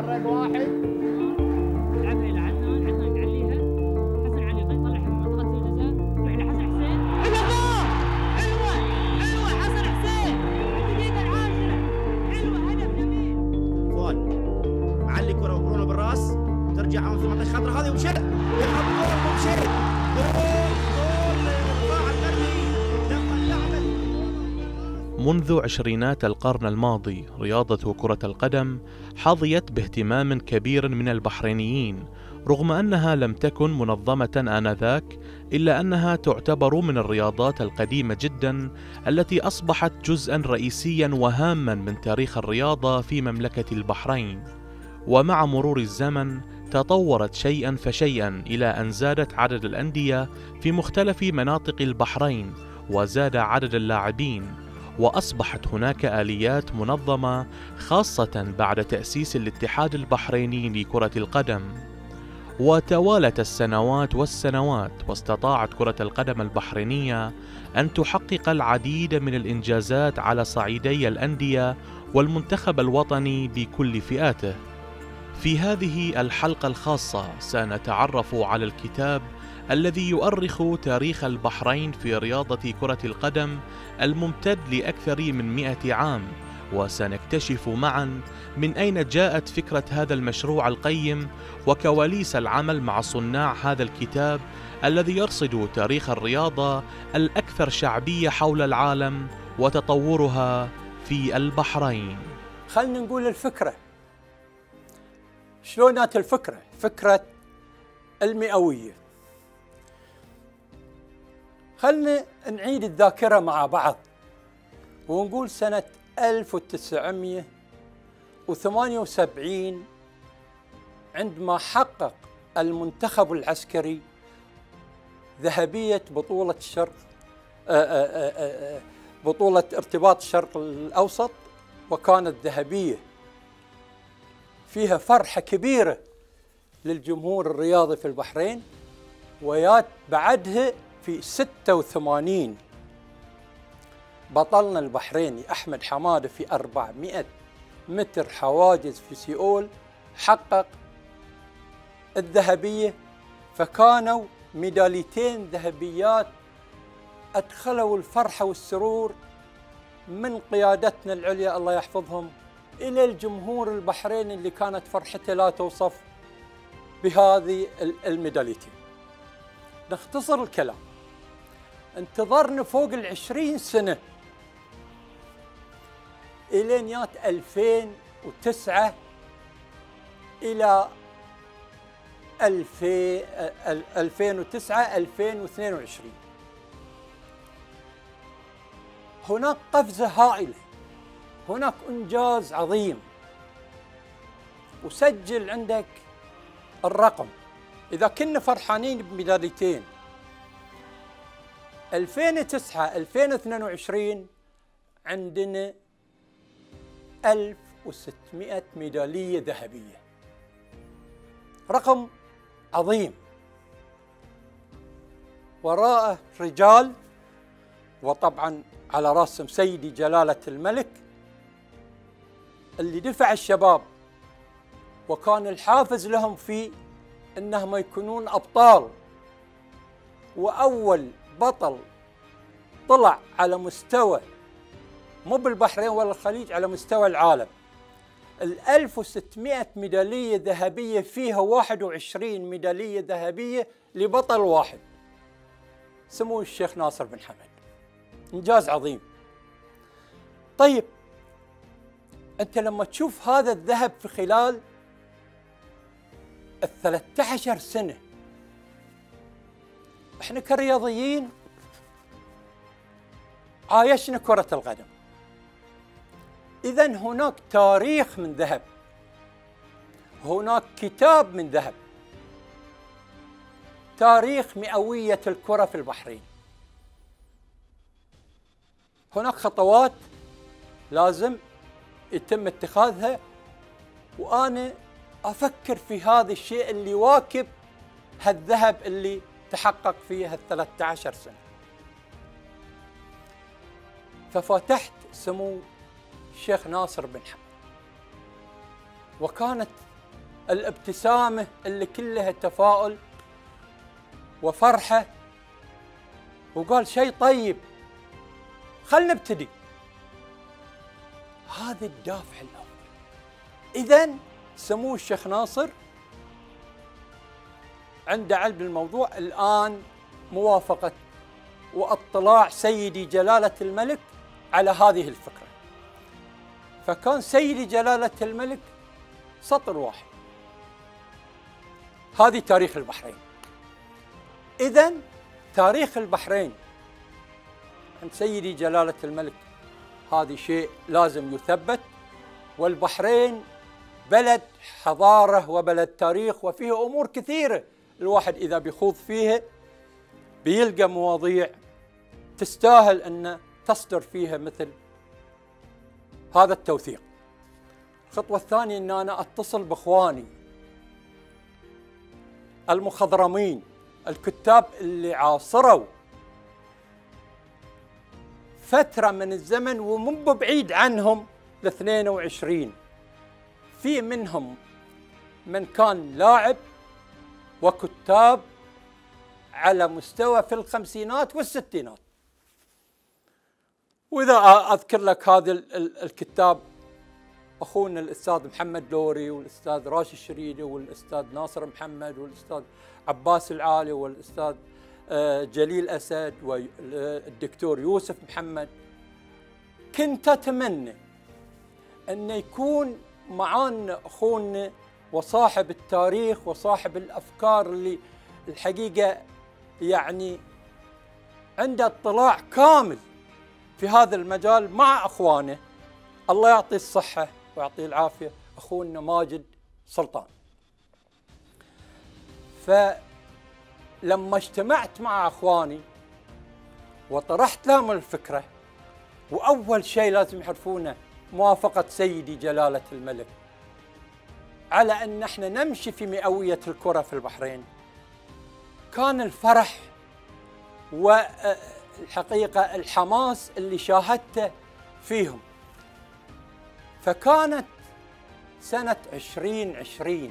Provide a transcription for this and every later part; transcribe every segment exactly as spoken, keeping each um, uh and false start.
مجرد واحد لعبها الى عدنان، عدنان يعليها، حسن علي يطلعها من منطقه الجزاء، تروح لحسن حسين. حلوه حلوه حلوه حسن حسين الدقيقه العاشره، حلوه هدف جميل. فول معلي كره وبرونو بالراس، ترجع عن في منطقه خطره هذه ومشي يلعب جول ومشي جول جول للدفاع البري لما اللعبه. منذ عشرينات القرن الماضي رياضة كرة القدم حظيت باهتمام كبير من البحرينيين، رغم أنها لم تكن منظمة آنذاك، إلا أنها تعتبر من الرياضات القديمة جدا التي أصبحت جزءا رئيسيا وهاما من تاريخ الرياضة في مملكة البحرين. ومع مرور الزمن تطورت شيئا فشيئا إلى أن زادت عدد الأندية في مختلف مناطق البحرين، وزاد عدد اللاعبين، وأصبحت هناك آليات منظمة خاصة بعد تأسيس الاتحاد البحريني لكرة القدم. وتوالت السنوات والسنوات، واستطاعت كرة القدم البحرينية أن تحقق العديد من الإنجازات على صعيدي الأندية والمنتخب الوطني بكل فئاته. في هذه الحلقة الخاصة سنتعرف على الكتاب الذي يؤرخ تاريخ البحرين في رياضة كرة القدم الممتد لأكثر من مئة عام، وسنكتشف معا من أين جاءت فكرة هذا المشروع القيم وكواليس العمل مع صناع هذا الكتاب الذي يرصد تاريخ الرياضة الأكثر شعبية حول العالم وتطورها في البحرين. خلنا نقول الفكرة شلون جات الفكرة، فكرة المئوية. خلنا نعيد الذاكرة مع بعض ونقول سنة ألف وتسعمئة وثمانية وسبعين عندما حقق المنتخب العسكري ذهبية بطولة الشرق بطولة ارتباط الشرق الأوسط، وكانت ذهبية فيها فرحة كبيرة للجمهور الرياضي في البحرين. ويات بعدها في ستة وثمانين بطلنا البحريني أحمد حمادة في أربعمئة متر حواجز في سيول حقق الذهبية، فكانوا ميداليتين ذهبيات أدخلوا الفرحة والسرور من قيادتنا العليا الله يحفظهم إلى الجمهور البحريني اللي كانت فرحته لا توصف بهذه الميداليتين. نختصر الكلام، انتظرنا فوق العشرين سنة إلين يات ألفين وتسعة إلى ألفين وتسعة ألفين واثنين وعشرين. هناك قفزة هائلة، هناك إنجاز عظيم. وسجل عندك الرقم، إذا كنا فرحانين بميداليتين ألفين وتسعة ألفين واثنين وعشرين عندنا ألف وستمئة ميدالية ذهبية، رقم عظيم. وراءه رجال، وطبعا على راسهم سيدي جلالة الملك اللي دفع الشباب، وكان الحافز لهم في انهم يكونون ابطال. واول بطل طلع على مستوى مو بالبحرين ولا الخليج، على مستوى العالم. ال ألف وستمئة ميدالية ذهبية فيها واحد وعشرين ميدالية ذهبية لبطل واحد، سموه الشيخ ناصر بن حمد. إنجاز عظيم. طيب أنت لما تشوف هذا الذهب في خلال الثلاثة عشر سنة، احنا كرياضيين عايشنا كرة القدم، إذن هناك تاريخ من ذهب، هناك كتاب من ذهب، تاريخ مئوية الكرة في البحرين. هناك خطوات لازم يتم اتخاذها، وأنا أفكر في هذا الشيء اللي يواكب هالذهب اللي تحقق فيه هالثلاثة عشر سنة. ففتحت سمو الشيخ ناصر بن حمد، وكانت الابتسامة اللي كلها تفاؤل وفرحة، وقال شيء طيب خلنا نبتدي. هذا الدافع الأول. إذن سمو الشيخ ناصر عنده علم بالموضوع. الآن موافقة واطلاع سيدي جلالة الملك على هذه الفكرة، فكان سيدي جلالة الملك سطر واحد. هذه تاريخ البحرين. إذن تاريخ البحرين عند سيدي جلالة الملك هذا شيء لازم يثبت. والبحرين بلد حضارة وبلد تاريخ، وفيه أمور كثيرة الواحد إذا بيخوض فيها بيلقى مواضيع تستاهل أن تصدر فيها مثل هذا التوثيق. الخطوة الثانية أن أنا أتصل بإخواني المخضرمين، الكتاب اللي عاصروا فترة من الزمن ومن بعيد عنهم ل اثنين وعشرين. في منهم من كان لاعب وكتاب على مستوى في الخمسينات والستينات. وإذا أذكر لك هذا الكتاب أخونا الأستاذ محمد لوري والأستاذ راشد الشريدي والأستاذ ناصر محمد والأستاذ عباس العالي والأستاذ جليل أسد والدكتور يوسف محمد، كنت أتمنى أن يكون معانا أخونا وصاحب التاريخ وصاحب الأفكار اللي الحقيقة يعني عنده اطلاع كامل في هذا المجال مع أخوانه. الله يعطيه الصحة ويعطيه العافية أخونا ماجد سلطان. فلما اجتمعت مع أخواني وطرحت لهم الفكرة، وأول شيء لازم يعرفونه موافقة سيدي جلالة الملك على أن احنا نمشي في مئوية الكرة في البحرين، كان الفرح والحقيقة الحماس اللي شاهدته فيهم. فكانت سنة عشرين عشرين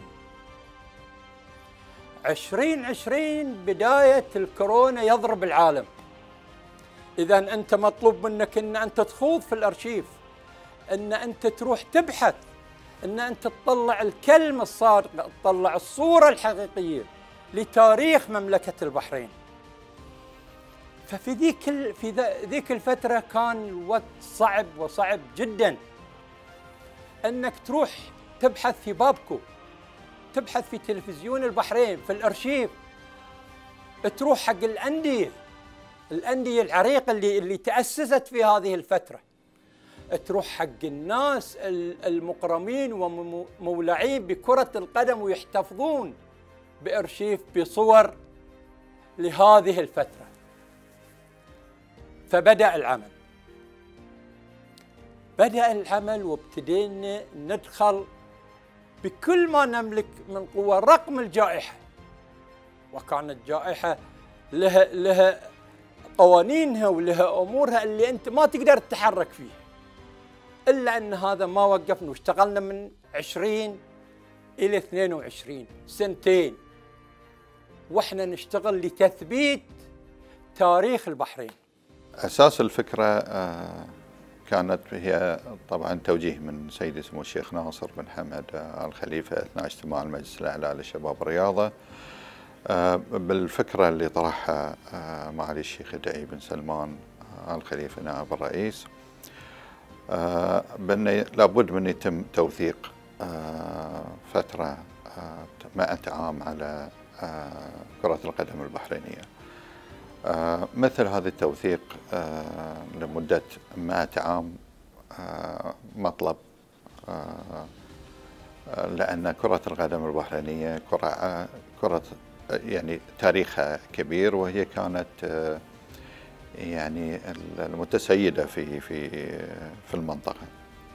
عشرين عشرين بداية الكورونا يضرب العالم. إذا أنت مطلوب منك أن أنت تخوض في الأرشيف، أن أنت تروح تبحث، أن أنت تطلع الكلمة الصادقة، تطلع الصورة الحقيقية لتاريخ مملكة البحرين. ففي ذيك في ذيك الفترة كان الوقت صعب وصعب جدا أنك تروح تبحث في بابكو، تبحث في تلفزيون البحرين، في الأرشيف، تروح حق الأندية الأندية العريقة اللي اللي تأسست في هذه الفترة، تروح حق الناس المقرمين ومولعين بكرة القدم ويحتفظون بأرشيف بصور لهذه الفترة. فبدأ العمل بدأ العمل وابتدينا ندخل بكل ما نملك من قوة رغم الجائحة. وكانت جائحة لها لها قوانينها ولها أمورها اللي أنت ما تقدر تتحرك فيها، إلا أن هذا ما وقفنا، واشتغلنا من عشرين إلى اثنين وعشرين سنتين وإحنا نشتغل لتثبيت تاريخ البحرين. أساس الفكرة كانت هي طبعا توجيه من سيدي سمو الشيخ ناصر بن حمد آل خليفة أثناء اجتماع المجلس الأعلى للشباب والرياضة بالفكرة اللي طرحها معالي الشيخ دعي بن سلمان آل خليفة نائب الرئيس، بأن لابد من يتم توثيق فترة مئة عام على كرة القدم البحرينية. مثل هذا التوثيق لمدة مئة عام مطلب، لأن كرة القدم البحرينية كرة كرة يعني تاريخها كبير، وهي كانت يعني المتسيدة في في في المنطقة.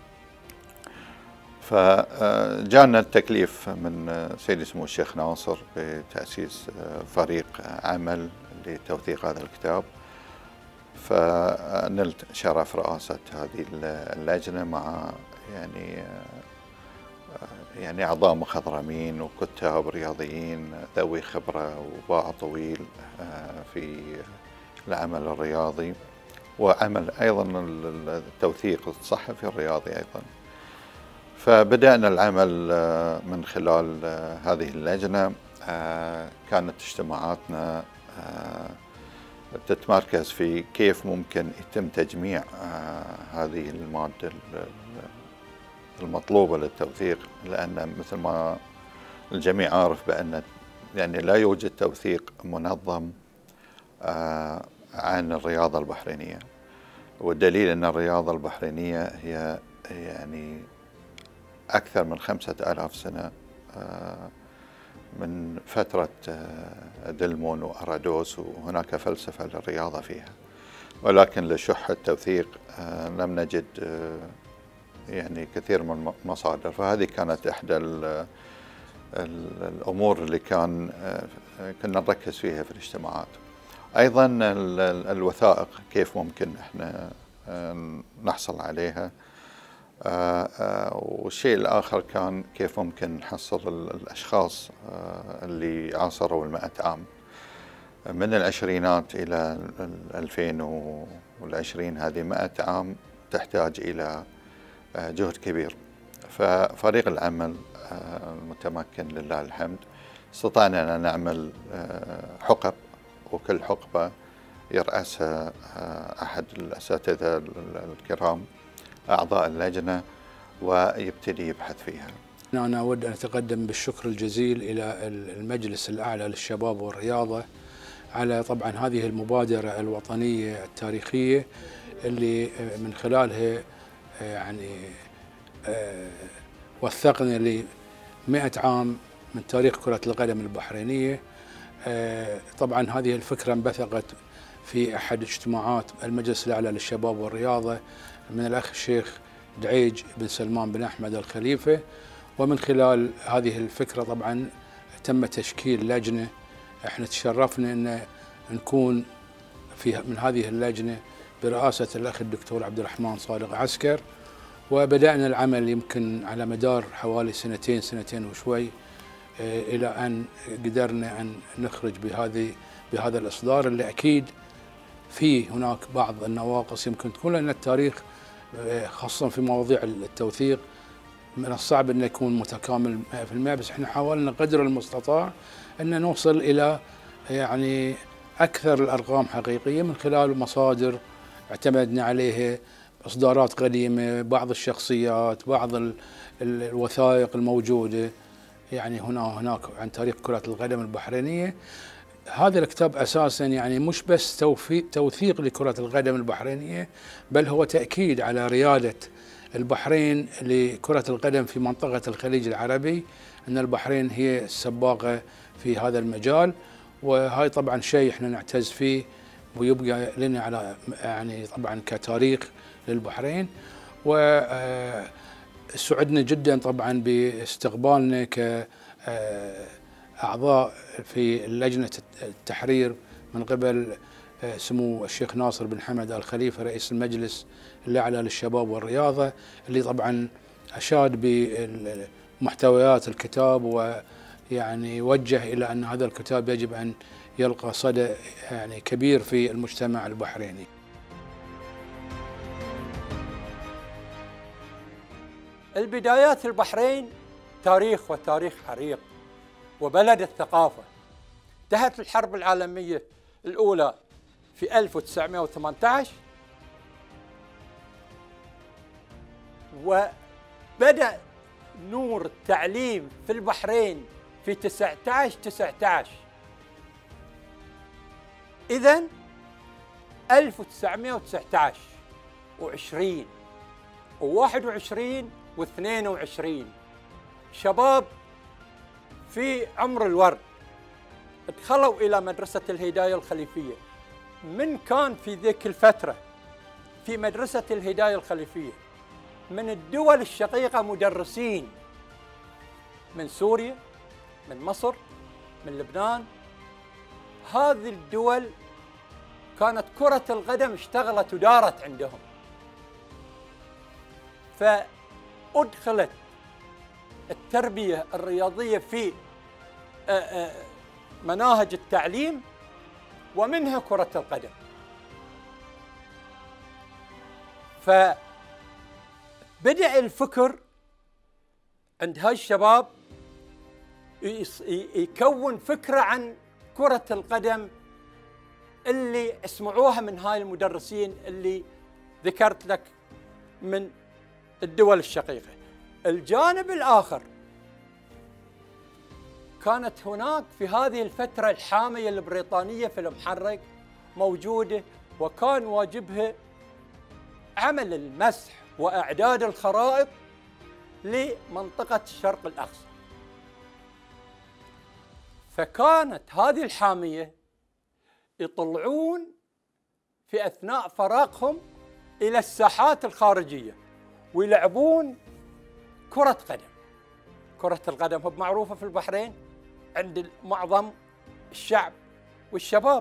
فجاءنا التكليف من سيدي سمو الشيخ ناصر بتأسيس فريق عمل لتوثيق هذا الكتاب، فنلت شرف رئاسة هذه اللجنة مع يعني يعني أعضاء مخضرمين وكتاب رياضيين ذوي خبرة وباع طويل في العمل الرياضي، وعمل أيضا التوثيق الصحفي الرياضي أيضا. فبدأنا العمل من خلال هذه اللجنة. كانت اجتماعاتنا تتمركز في كيف ممكن يتم تجميع هذه المادة المطلوبة للتوثيق، لأن مثل ما الجميع عارف بأن يعني لا يوجد توثيق منظم عن الرياضة البحرينية، والدليل أن الرياضة البحرينية هي يعني أكثر من خمسة آلاف سنة من فترة دلمون وأرادوس، وهناك فلسفة للرياضة فيها، ولكن لشح التوثيق لم نجد يعني كثير من المصادر. فهذه كانت إحدى الأمور اللي كان كنا نركز فيها في الاجتماعات. أيضا الوثائق كيف ممكن إحنا نحصل عليها، والشيء الآخر كان كيف ممكن نحصل الأشخاص اللي عاصروا المائة عام من العشرينات إلى ألفين وعشرين. هذه مائة عام تحتاج إلى جهد كبير. ففريق العمل المتمكن لله الحمد استطعنا أن نعمل حقب، وكل حقبة يرأسها أحد الأساتذة الكرام أعضاء اللجنة ويبتدي يبحث فيها. أنا أود أن أتقدم بالشكر الجزيل إلى المجلس الأعلى للشباب والرياضة على طبعا هذه المبادرة الوطنية التاريخية اللي من خلالها يعني وثقنا لمئة عام من تاريخ كرة القدم البحرينية. طبعا هذه الفكرة انبثقت في أحد اجتماعات المجلس الأعلى للشباب والرياضة من الأخ الشيخ دعيج بن سلمان بن أحمد الخليفة، ومن خلال هذه الفكرة طبعا تم تشكيل لجنة. احنا تشرفنا أن نكون في من هذه اللجنة برئاسة الأخ الدكتور عبد الرحمن صادق عسكر، وبدأنا العمل يمكن على مدار حوالي سنتين سنتين وشوي إلى أن قدرنا أن نخرج بهذه بهذا الإصدار اللي أكيد فيه هناك بعض النواقص يمكن تكون، لأن التاريخ خاصة في مواضيع التوثيق من الصعب أن يكون متكامل مئة بالمئة، بس احنا حاولنا قدر المستطاع أن نوصل إلى يعني أكثر الأرقام حقيقية من خلال مصادر اعتمدنا عليها، إصدارات قديمة، بعض الشخصيات، بعض الوثائق الموجودة يعني هنا هناك عن تاريخ كرة القدم البحرينية. هذا الكتاب أساساً يعني مش بس توثيق لكرة القدم البحرينية، بل هو تأكيد على ريادة البحرين لكرة القدم في منطقة الخليج العربي، أن البحرين هي السباقة في هذا المجال، وهاي طبعاً شيء احنا نعتز فيه ويبقى لنا على يعني طبعاً كتاريخ للبحرين. وسعدنا جداً طبعاً باستقبالنا ك أعضاء في لجنة التحرير من قبل سمو الشيخ ناصر بن حمد الخليفة رئيس المجلس الأعلى للشباب والرياضة، اللي طبعا أشاد بمحتويات الكتاب ويعني وجه إلى أن هذا الكتاب يجب أن يلقى صدى يعني كبير في المجتمع البحريني. البدايات البحرين تاريخ وتاريخ عريق وبلد الثقافة. انتهت الحرب العالمية الأولى في ألف وتسعمئة وثمانية عشر، وبدأ نور التعليم في البحرين في تسعة عشر تسعة عشر. إذن ألف وتسعمئة وتسعة عشر وعشرين وواحد وعشرين واثنين وعشرين شباب في عمر الورد دخلوا إلى مدرسة الهداية الخليفية. من كان في ذيك الفترة في مدرسة الهداية الخليفية من الدول الشقيقة مدرسين من سوريا، من مصر، من لبنان. هذه الدول كانت كرة القدم اشتغلت ودارت عندهم، فأدخلت التربية الرياضية في مناهج التعليم، ومنها كرة القدم. فبدأ الفكر عند هاي الشباب يكون فكرة عن كرة القدم اللي اسمعوها من هاي المدرسين اللي ذكرت لك من الدول الشقيقة. الجانب الآخر، كانت هناك في هذه الفترة الحامية البريطانية في المحرق موجودة، وكان واجبها عمل المسح وإعداد الخرائط لمنطقة الشرق الأقصى. فكانت هذه الحامية يطلعون في أثناء فراغهم إلى الساحات الخارجية ويلعبون كرة قدم. كرة القدم هو معروفة في البحرين عند معظم الشعب والشباب،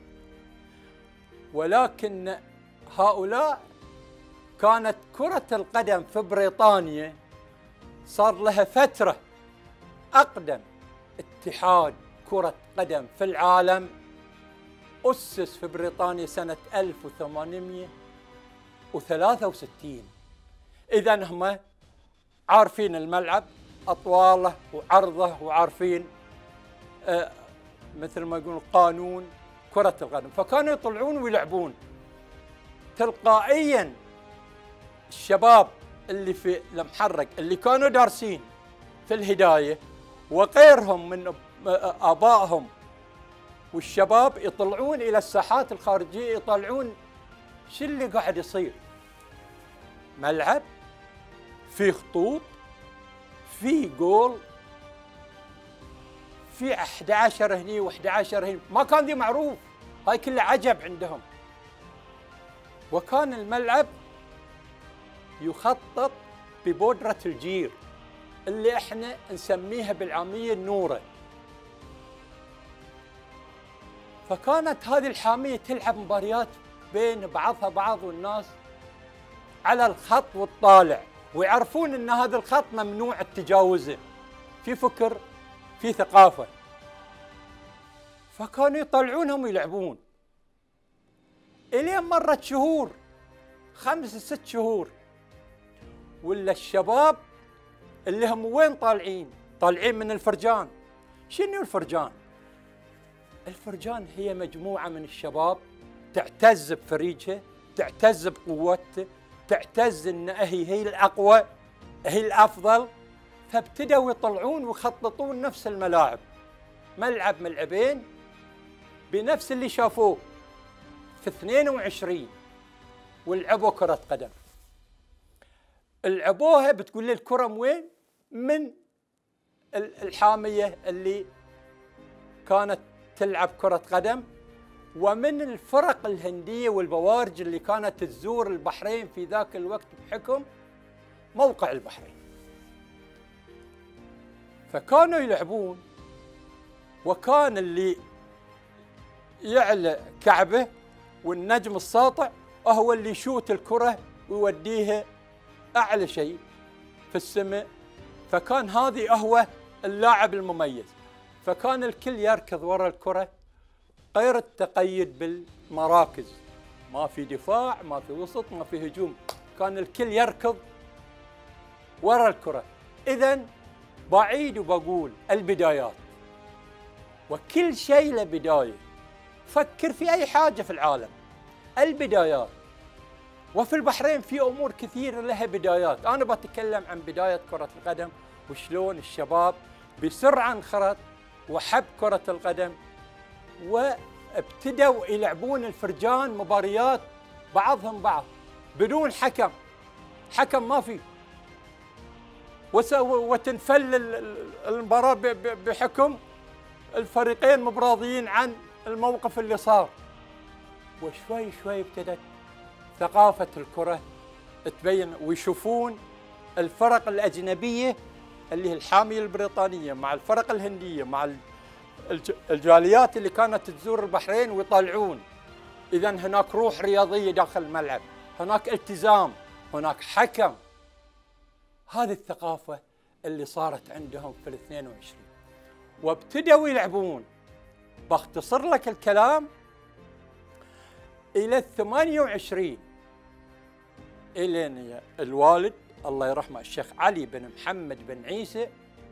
ولكن هؤلاء كانت كرة القدم في بريطانيا صار لها فترة. أقدم اتحاد كرة قدم في العالم أسس في بريطانيا سنة ألف وثمانمئة وثلاثة وستين. إذن هم عارفين الملعب أطواله وعرضه، وعارفين آه مثل ما يقولون قانون كرة القدم، فكانوا يطلعون ويلعبون. تلقائيا الشباب اللي في المحرق اللي كانوا دارسين في الهداية وغيرهم من آبائهم والشباب يطلعون إلى الساحات الخارجية، يطلعون شو اللي قاعد يصير. ملعب في خطوط، في جول، في أحد عشر هني وأحد عشر هني، ما كان ذي معروف، هاي كلها عجب عندهم. وكان الملعب يخطط ببودرة الجير اللي احنا نسميها بالعامية النورة. فكانت هذه الحامية تلعب مباريات بين بعضها بعض، والناس على الخط والطالع، ويعرفون ان هذا الخط ممنوع التجاوزه، في فكر في ثقافة. فكانوا يطلعونهم ويلعبون الين مرت شهور، خمس ست شهور، ولا الشباب اللي هم وين طالعين؟ طالعين من الفرجان. شنو الفرجان؟ الفرجان هي مجموعة من الشباب تعتز بفريقها، تعتز بقوته، تعتز ان هي هي الاقوى، هي الافضل. فابتدوا يطلعون ويخططون نفس الملاعب، ملعب ملعبين بنفس اللي شافوه في اثنين وعشرين، ولعبوا كرة قدم. لعبوها بتقول لي الكرة من وين؟ من الحامية اللي كانت تلعب كرة قدم، ومن الفرق الهندية والبوارج اللي كانت تزور البحرين في ذاك الوقت بحكم موقع البحرين. فكانوا يلعبون، وكان اللي يعلى كعبه والنجم الساطع هو اللي يشوت الكرة ويوديها أعلى شيء في السماء. فكان هذه هو اللاعب المميز. فكان الكل يركض وراء الكرة غير التقيد بالمراكز، ما في دفاع، ما في وسط، ما في هجوم، كان الكل يركض وراء الكرة. إذن بعيد وبقول البدايات، وكل شيء له بداية. فكر في أي حاجة في العالم، البدايات. وفي البحرين في أمور كثيرة لها بدايات. أنا بتكلم عن بداية كرة القدم، وشلون الشباب بسرعة انخرط وحب كرة القدم، وابتدوا يلعبون الفرجان مباريات بعضهم بعض بدون حكم، حكم ما في، وتنفل المباراة بحكم الفريقين مبراضيين عن الموقف اللي صار. وشوي شوي ابتدت ثقافة الكرة تبين، ويشوفون الفرق الأجنبية اللي هي الحامية البريطانية مع الفرق الهندية مع الجاليات اللي كانت تزور البحرين ويطلعون. إذا هناك روح رياضية داخل الملعب، هناك التزام، هناك حكم. هذه الثقافة اللي صارت عندهم في الاثنين وعشرين، وابتدوا يلعبون. باختصر لك الكلام إلى الثمانية وعشرين، إلين الوالد الله يرحمه الشيخ علي بن محمد بن عيسى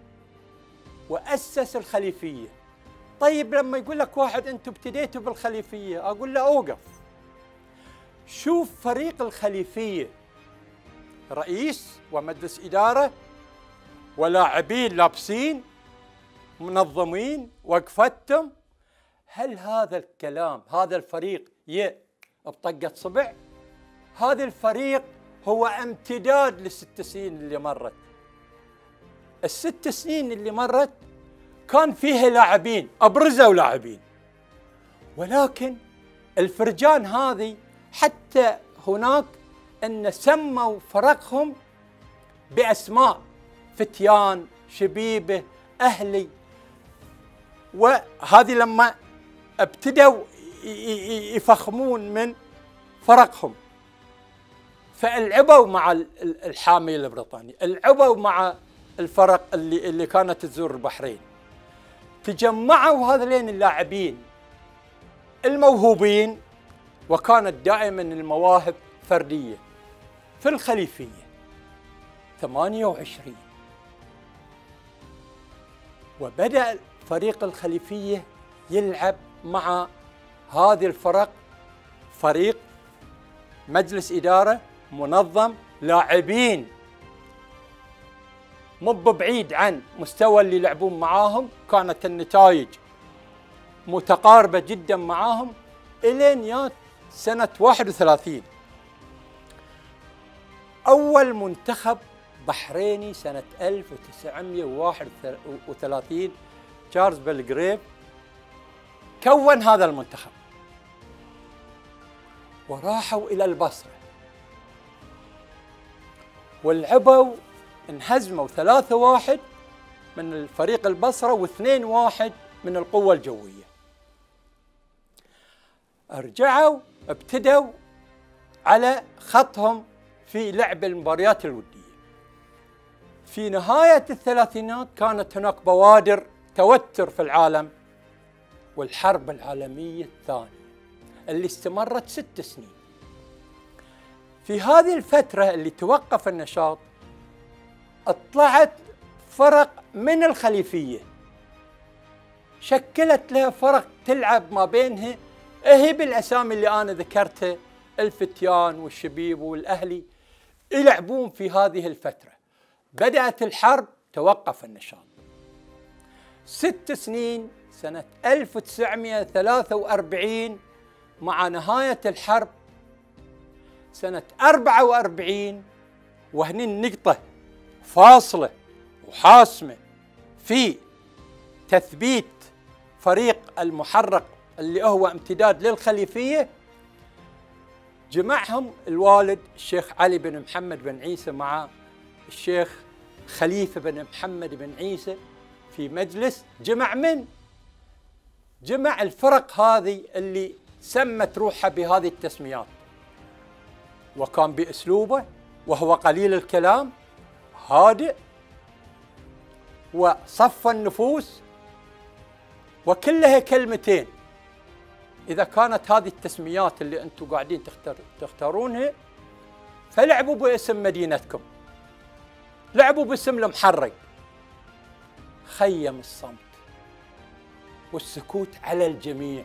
وأسس الخليفية. طيب لما يقول لك واحد أنتم ابتديتوا بالخليفية، أقول له أوقف، شوف فريق الخليفية، رئيس ومجلس إدارة ولاعبين لابسين منظمين وقفتهم. هل هذا الكلام هذا الفريق ي بطقة صبع؟ هذا الفريق هو امتداد للست سنين اللي مرت. الست سنين اللي مرت كان فيها لاعبين أبرزوا لاعبين، ولكن الفرجان هذه حتى هناك أن سموا فرقهم بأسماء فتيان، شبيبة، أهلي. وهذه لما ابتدوا يفخمون من فرقهم، فالعبوا مع الحامية البريطانية، العبوا مع الفرق اللي اللي كانت تزور البحرين. تجمعوا هذين اللاعبين الموهوبين، وكانت دائما المواهب فردية في الخليفية. ثمانية وعشرين وبدأ فريق الخليفية يلعب مع هذه الفرق، فريق مجلس إدارة منظم، لاعبين مو بعيد عن مستوى اللي يلعبون معاهم، كانت النتائج متقاربة جدا معاهم. إلين يات سنة واحد وثلاثين أول منتخب بحريني سنة ألف وتسعمئة وواحد وثلاثين تشارلز بلغريف كون هذا المنتخب، وراحوا إلى البصرة ولعبوا، انهزموا ثلاثة واحد من الفريق البصرة واثنين واحد من القوة الجوية. رجعوا ابتدوا على خطهم في لعب المباريات الودية. في نهاية الثلاثينات كانت هناك بوادر توتر في العالم، والحرب العالمية الثانية اللي استمرت ست سنين. في هذه الفترة اللي توقف النشاط اطلعت فرق من الخليفية، شكلت لها فرق تلعب ما بينها، هي بالأسامي اللي أنا ذكرتها، الفتيان والشبيب والأهلي، يلعبون في هذه الفترة. بدأت الحرب، توقف النشاط. ست سنين سنة ألف وتسعمئة وثلاثة وأربعين مع نهاية الحرب سنة أربعة وأربعين، وهني النقطة فاصلة وحاسمة في تثبيت فريق المحرق اللي هو امتداد للخليفية. جمعهم الوالد الشيخ علي بن محمد بن عيسى مع الشيخ خليفة بن محمد بن عيسى في مجلس، جمع من؟ جمع الفرق هذه اللي سمت روحها بهذه التسميات، وكان بأسلوبه وهو قليل الكلام، هادئ، وصف النفوس، وكلها كلمتين. إذا كانت هذه التسميات اللي أنتم قاعدين تختار تختارونها، فلعبوا باسم مدينتكم، لعبوا باسم المحرق. خيم الصمت والسكوت على الجميع،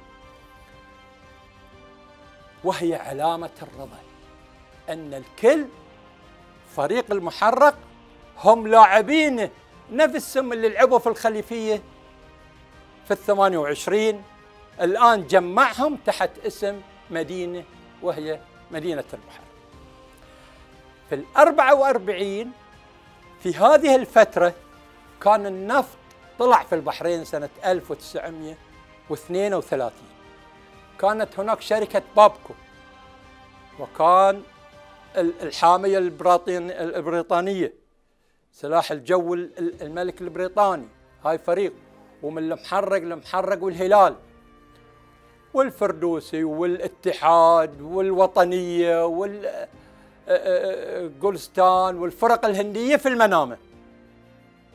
وهي علامة الرضا أن الكل فريق المحرق هم لاعبين نفسهم اللي لعبوا في الخليفية في الثمانية وعشرين، الآن جمعهم تحت اسم مدينة وهي مدينة المحرق. في الأربعة وأربعين في هذه الفترة كان النفط طلع في البحرين سنة ألف وتسعمئة واثنين وثلاثين. كانت هناك شركة بابكو، وكان الحامية البريطانية سلاح الجو الملك البريطاني، هاي فريق، ومن المحرق المحرق والهلال والفردوسي والاتحاد والوطنية والجولستان والفرق الهندية في المنامة.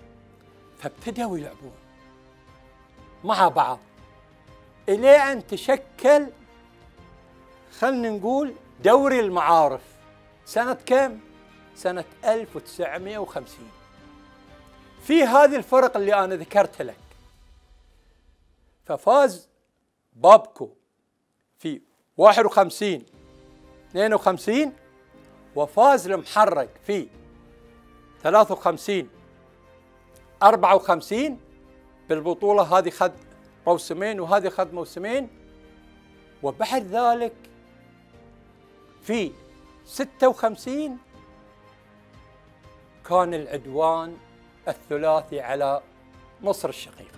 فابتدوا يلعبون مع بعض إلى أن تشكل، خلنا نقول، دوري المعارف سنة كم؟ سنة ألف وتسعمئة وخمسين. في هذه الفرق اللي أنا ذكرت لك، ففاز بابكو في واحد وخمسين اثنين وخمسين، وفاز المحرق في ثلاثة وخمسين أربعة وخمسين. بالبطولة هذه خذ موسمين وهذه خذ موسمين. وبعد ذلك في ستة وخمسين كان العدوان الثلاثي على مصر الشقيقة.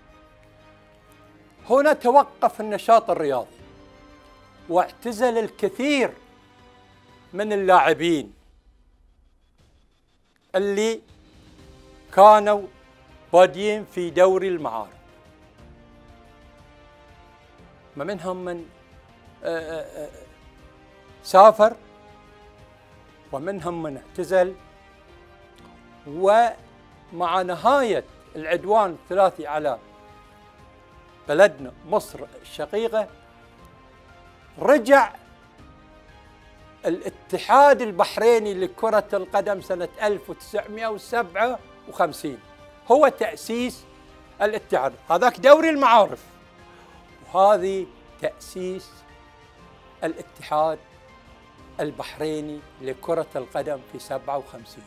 هنا توقف النشاط الرياضي واعتزل الكثير من اللاعبين اللي كانوا بادين في دوري المعارف، ما منهم من سافر ومنهم من اعتزل. ومع نهاية العدوان الثلاثي على بلدنا مصر الشقيقة رجع الاتحاد البحريني لكرة القدم سنة ألف وتسعمئة وسبعة وخمسين، هو تأسيس الاتحاد. هذاك دوري المعارف، وهذه تأسيس الاتحاد البحريني لكرة القدم في سبعة وخمسين.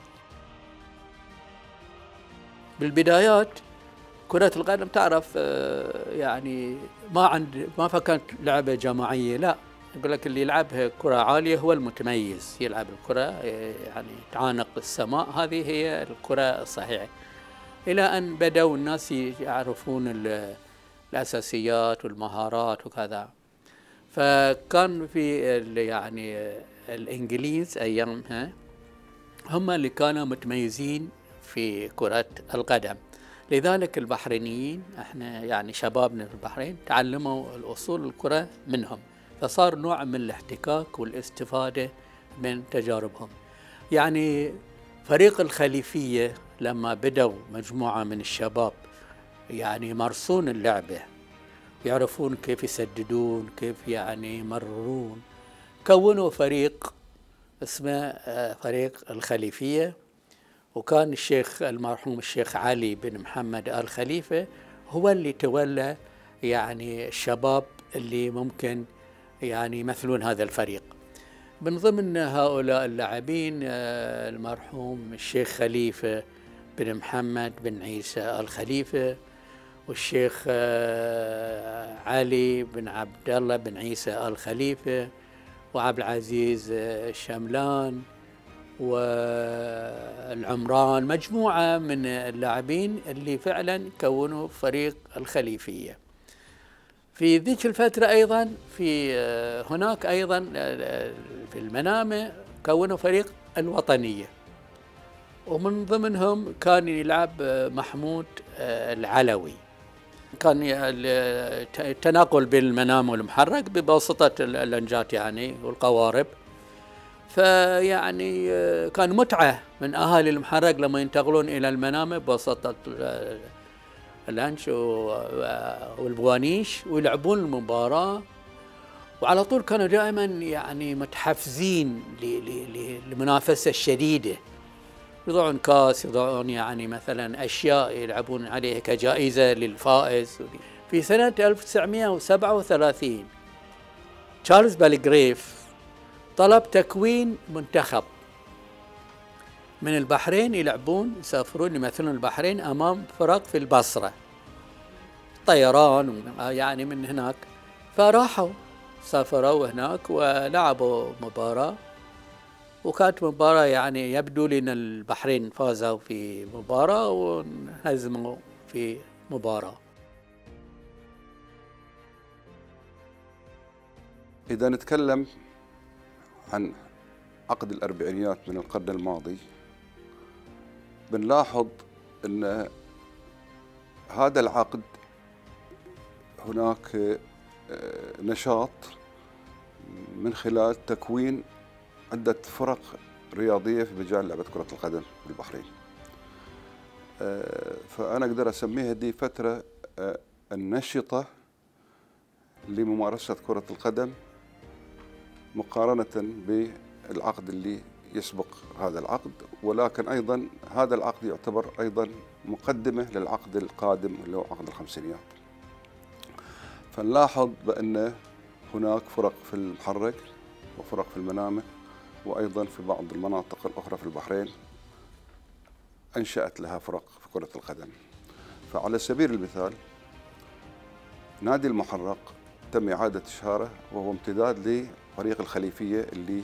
بالبدايات كرة القدم تعرف يعني ما عند ما فكانت لعبة جماعية، لا، يقول لك اللي يلعبها كرة عالية هو المتميز، يلعب الكرة يعني تعانق السماء، هذه هي الكرة الصحيحة. إلى أن بدأوا الناس يعرفون الأساسيات والمهارات وكذا. فكان في يعني الإنجليز أيامها هم اللي كانوا متميزين في كرة القدم، لذلك البحرينيين احنا يعني شبابنا في البحرين تعلموا الأصول الكرة منهم، فصار نوع من الاحتكاك والاستفادة من تجاربهم. يعني فريق الخليفية لما بدأوا مجموعة من الشباب يعني يمارسون اللعبة، يعرفون كيف يسددون، كيف يعني يمررون، كونوا فريق اسمه فريق الخليفية. وكان الشيخ المرحوم الشيخ علي بن محمد آل خليفة هو اللي تولى يعني الشباب اللي ممكن يعني يمثلون هذا الفريق. من ضمن هؤلاء اللاعبين المرحوم الشيخ خليفة بن محمد بن عيسى آل خليفة، والشيخ علي بن عبد الله بن عيسى آل خليفة، وعبد العزيز الشملان والعمران، مجموعة من اللاعبين اللي فعلا كونوا فريق الخليفية. في ذيك الفترة أيضا في هناك أيضا في المنامة كونوا فريق الوطنية، ومن ضمنهم كان يلعب محمود العلوي. كان التناقل بين المنام والمحرق بواسطة اللنجات يعني والقوارب، فيعني كان متعة من أهالي المحرق لما ينتقلون إلى المنامة بواسطة اللانش والبوانيش ويلعبون المباراة، وعلى طول كانوا دائما يعني متحفزين للمنافسة الشديدة، يضعون كاس، يضعون يعني مثلا أشياء يلعبون عليها كجائزة للفائز. في سنة ألف وتسعمئة وسبعة وثلاثين تشارلز بالغريف طلب تكوين منتخب من البحرين يلعبون، يسافرون يمثلون البحرين أمام فرق في البصرة، طيران يعني من هناك. فراحوا سافروا هناك ولعبوا مباراة، وكانت مباراة يعني يبدو لنا البحرين فازوا في مباراة وانهزموا في مباراة. إذا نتكلم عن عقد الأربعينيات من القرن الماضي بنلاحظ أن هذا العقد هناك نشاط من خلال تكوين عدة فرق رياضية في مجال لعبة كرة القدم بالبحرين. فأنا أقدر أسميها دي فترة النشطة لممارسة كرة القدم مقارنة بالعقد اللي يسبق هذا العقد، ولكن أيضا هذا العقد يعتبر أيضا مقدمة للعقد القادم اللي هو عقد الخمسينيات. فنلاحظ بأن هناك فرق في المحرق وفرق في المنامة وأيضا في بعض المناطق الأخرى في البحرين أنشأت لها فرق في كرة القدم. فعلى سبيل المثال نادي المحرق تم إعادة إشهاره وهو امتداد لفريق الخليفية اللي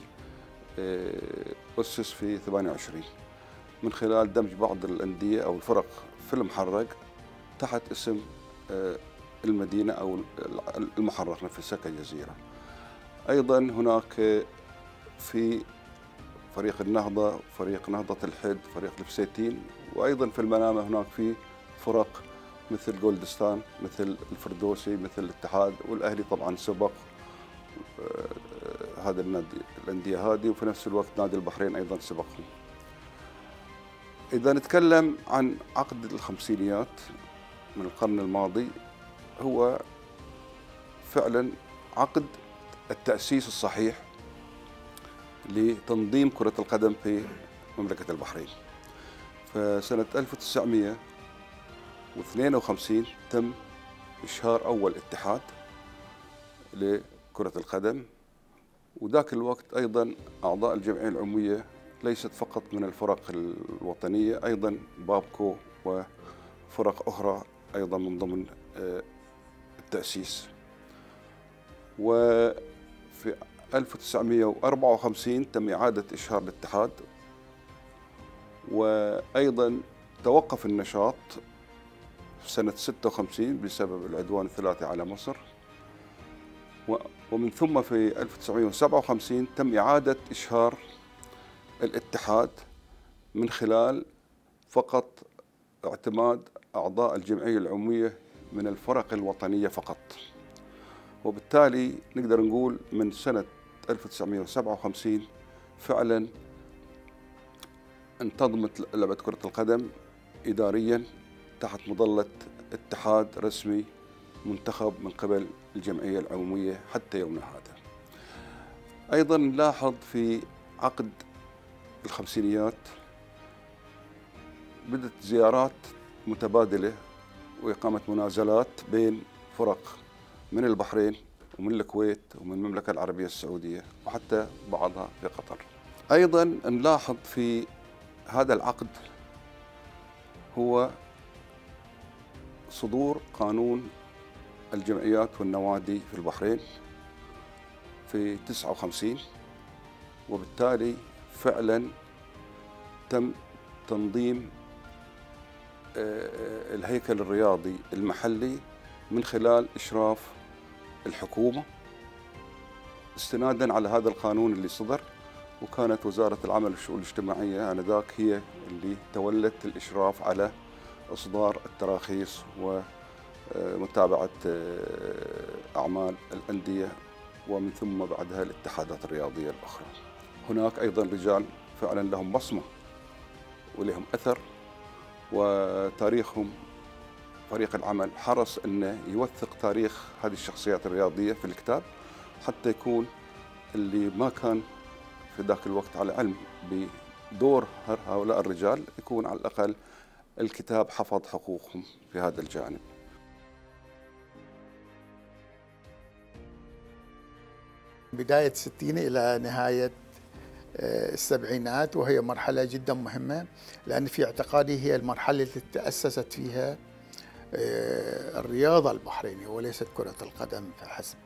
أسس في ثمانية وعشرين من خلال دمج بعض الأندية أو الفرق في المحرق تحت اسم المدينة أو المحرق نفسها كجزيرة. أيضا هناك في فريق النهضة، فريق نهضة الحد، فريق الفسيتين، وأيضا في المنامة هناك في فرق مثل جولدستان، مثل الفردوسي، مثل الاتحاد، والأهلي طبعا سبق هذا النادي الأندية هذه، وفي نفس الوقت نادي البحرين أيضا سبقهم. إذا نتكلم عن عقد الخمسينيات من القرن الماضي، هو فعلا عقد التأسيس الصحيح لتنظيم كرة القدم في مملكة البحرين. فسنة ألف وتسعمئة واثنين وخمسين تم إشهار أول اتحاد لكرة القدم، وذاك الوقت أيضا أعضاء الجمعية العمومية ليست فقط من الفرق الوطنية، أيضا بابكو وفرق أخرى أيضا من ضمن التأسيس. وفي ألف وتسعمئة وأربعة وخمسين تم إعادة إشهار الاتحاد، وأيضا توقف النشاط في سنة ستة وخمسين بسبب العدوان الثلاثي على مصر، ومن ثم في ألف وتسعمئة وسبعة وخمسين تم إعادة إشهار الاتحاد من خلال فقط اعتماد أعضاء الجمعية العمومية من الفرق الوطنية فقط. وبالتالي نقدر نقول من سنة ألف وتسعمئة وسبعة وخمسين فعلا انتظمت لعبة كرة القدم إداريا تحت مظلة اتحاد رسمي منتخب من قبل الجمعية العمومية حتى يومنا هذا. أيضا نلاحظ في عقد الخمسينيات بدأت زيارات متبادلة وإقامة منازلات بين فرق من البحرين ومن الكويت ومن المملكة العربية السعودية وحتى بعضها في قطر. أيضا نلاحظ في هذا العقد هو صدور قانون الجمعيات والنوادي في البحرين في تسعة وخمسين، وبالتالي فعلا تم تنظيم الهيكل الرياضي المحلي من خلال إشراف الحكومة استنادا على هذا القانون اللي صدر، وكانت وزارة العمل والشؤون الاجتماعية آنذاك هي اللي تولت الإشراف على إصدار التراخيص ومتابعة أعمال الأندية ومن ثم بعدها الاتحادات الرياضية الأخرى. هناك أيضا رجال فعلا لهم بصمة ولهم أثر، وتاريخهم فريق العمل حرص أنه يوثق تاريخ هذه الشخصيات الرياضية في الكتاب حتى يكون اللي ما كان في ذاك الوقت على علم بدور هؤلاء الرجال يكون على الأقل الكتاب حفظ حقوقهم في هذا الجانب. بداية الستين إلى نهاية السبعينات، وهي مرحلة جدا مهمة لأن في اعتقادي هي المرحلة التي تأسست فيها الرياضة البحرينية وليست كرة القدم فحسب.